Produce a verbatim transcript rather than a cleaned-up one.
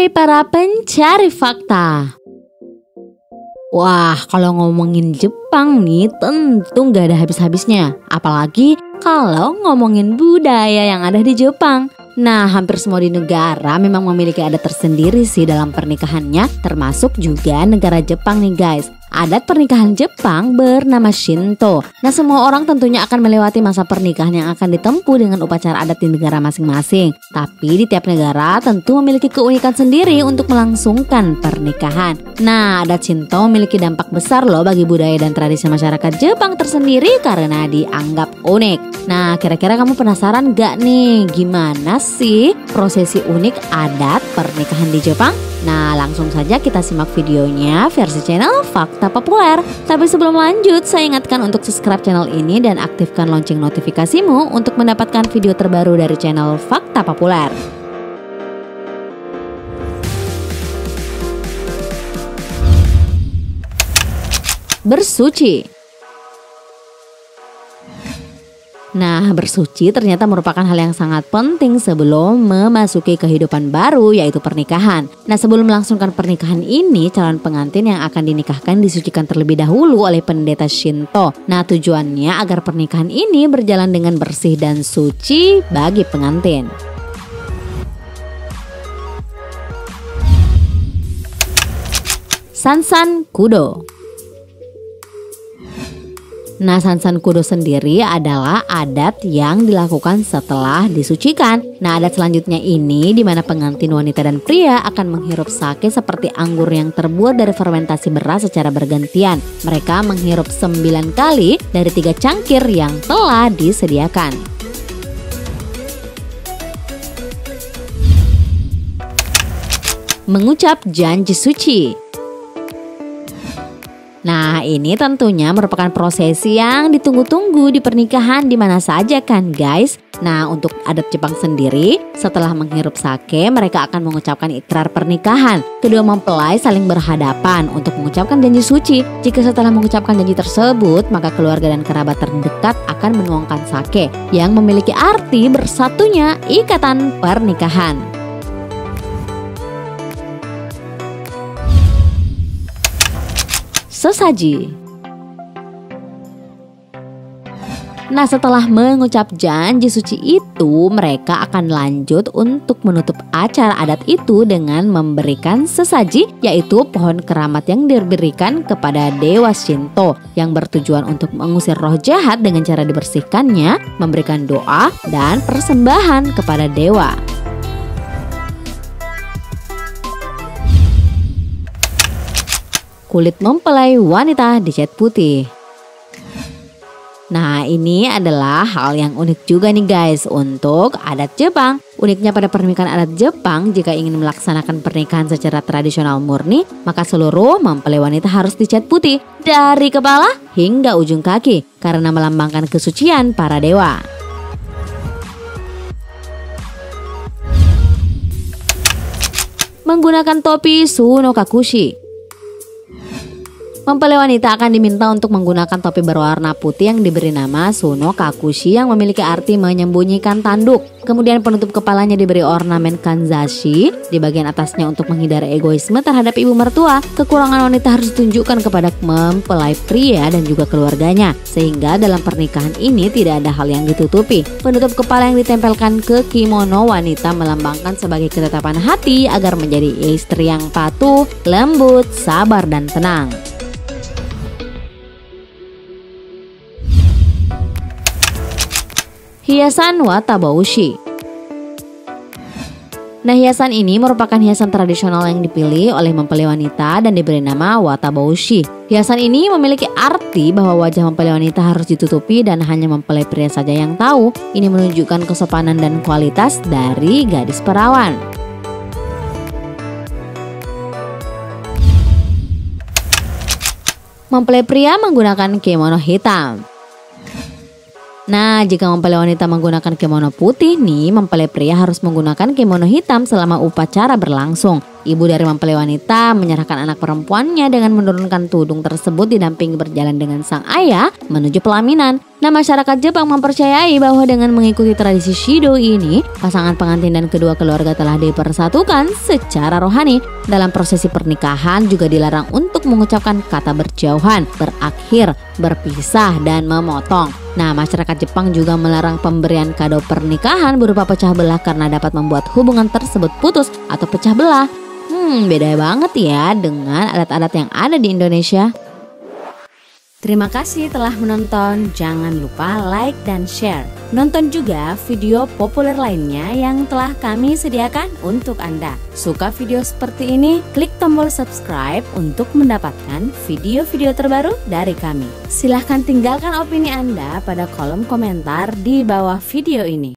dari para pencari fakta. Wah, kalau ngomongin Jepang nih tentu gak ada habis-habisnya. Apalagi kalau ngomongin budaya yang ada di Jepang. Nah, hampir semua di negara memang memiliki adat tersendiri sih dalam pernikahannya, termasuk juga negara Jepang nih guys. Adat pernikahan Jepang bernama Shinto. Nah, semua orang tentunya akan melewati masa pernikahan yang akan ditempuh dengan upacara adat di negara masing-masing. Tapi di tiap negara tentu memiliki keunikan sendiri untuk melangsungkan pernikahan. Nah, adat Shinto memiliki dampak besar loh bagi budaya dan tradisi masyarakat Jepang tersendiri karena dianggap unik. Nah, kira-kira kamu penasaran gak nih gimana sih prosesi unik adat pernikahan di Jepang? Nah, langsung saja kita simak videonya versi channel Fakta Populer. Tapi sebelum lanjut, saya ingatkan untuk subscribe channel ini dan aktifkan lonceng notifikasimu untuk mendapatkan video terbaru dari channel Fakta Populer. Bersuci. Nah, bersuci ternyata merupakan hal yang sangat penting sebelum memasuki kehidupan baru, yaitu pernikahan. Nah, sebelum melangsungkan pernikahan ini, calon pengantin yang akan dinikahkan disucikan terlebih dahulu oleh pendeta Shinto. Nah, tujuannya agar pernikahan ini berjalan dengan bersih dan suci bagi pengantin. Sansan Kudo. Nah, Sansan Kudo sendiri adalah adat yang dilakukan setelah disucikan. Nah, adat selanjutnya ini di mana pengantin wanita dan pria akan menghirup sake seperti anggur yang terbuat dari fermentasi beras secara bergantian. Mereka menghirup sembilan kali dari tiga cangkir yang telah disediakan. Mengucap janji suci. Nah, ini tentunya merupakan prosesi yang ditunggu-tunggu di pernikahan di mana saja kan guys. Nah, untuk adat Jepang sendiri, setelah menghirup sake, mereka akan mengucapkan ikrar pernikahan. Kedua mempelai saling berhadapan untuk mengucapkan janji suci. Jika setelah mengucapkan janji tersebut, maka keluarga dan kerabat terdekat akan menuangkan sake yang memiliki arti bersatunya ikatan pernikahan. Sesaji. Nah, setelah mengucap janji suci itu, mereka akan lanjut untuk menutup acara adat itu dengan memberikan sesaji, yaitu pohon keramat yang diberikan kepada dewa Shinto yang bertujuan untuk mengusir roh jahat dengan cara dibersihkannya, memberikan doa dan persembahan kepada dewa. Kulit mempelai wanita dicat putih. Nah, ini adalah hal yang unik juga nih guys untuk adat Jepang. Uniknya pada pernikahan adat Jepang, jika ingin melaksanakan pernikahan secara tradisional murni, maka seluruh mempelai wanita harus dicat putih dari kepala hingga ujung kaki karena melambangkan kesucian para dewa. Menggunakan topi Tsunokakushi. Mempelai wanita akan diminta untuk menggunakan topi berwarna putih yang diberi nama Tsunokakushi yang memiliki arti menyembunyikan tanduk. Kemudian penutup kepalanya diberi ornamen kanzashi di bagian atasnya untuk menghindari egoisme terhadap ibu mertua. Kekurangan wanita harus ditunjukkan kepada mempelai pria dan juga keluarganya, sehingga dalam pernikahan ini tidak ada hal yang ditutupi. Penutup kepala yang ditempelkan ke kimono wanita melambangkan sebagai ketetapan hati agar menjadi istri yang patuh, lembut, sabar, dan tenang. Hiasan Wataboshi. Nah, hiasan ini merupakan hiasan tradisional yang dipilih oleh mempelai wanita dan diberi nama Wataboshi. Hiasan ini memiliki arti bahwa wajah mempelai wanita harus ditutupi dan hanya mempelai pria saja yang tahu. Ini menunjukkan kesopanan dan kualitas dari gadis perawan. Mempelai pria menggunakan kimono hitam. Nah, jika mempelai wanita menggunakan kimono putih nih, mempelai pria harus menggunakan kimono hitam selama upacara berlangsung. Ibu dari mempelai wanita menyerahkan anak perempuannya dengan menurunkan tudung tersebut didampingi berjalan dengan sang ayah menuju pelaminan. Nah, masyarakat Jepang mempercayai bahwa dengan mengikuti tradisi Shido ini, pasangan pengantin dan kedua keluarga telah dipersatukan secara rohani. Dalam prosesi pernikahan juga dilarang untuk mengucapkan kata berjauhan, berakhir, berpisah, dan memotong. Nah, masyarakat Jepang juga melarang pemberian kado pernikahan berupa pecah belah karena dapat membuat hubungan tersebut putus atau pecah belah. Hmm, beda banget ya dengan adat-adat yang ada di Indonesia. Terima kasih telah menonton, jangan lupa like dan share. Nonton juga video populer lainnya yang telah kami sediakan untuk Anda. Suka video seperti ini? Klik tombol subscribe untuk mendapatkan video-video terbaru dari kami. Silahkan tinggalkan opini Anda pada kolom komentar di bawah video ini.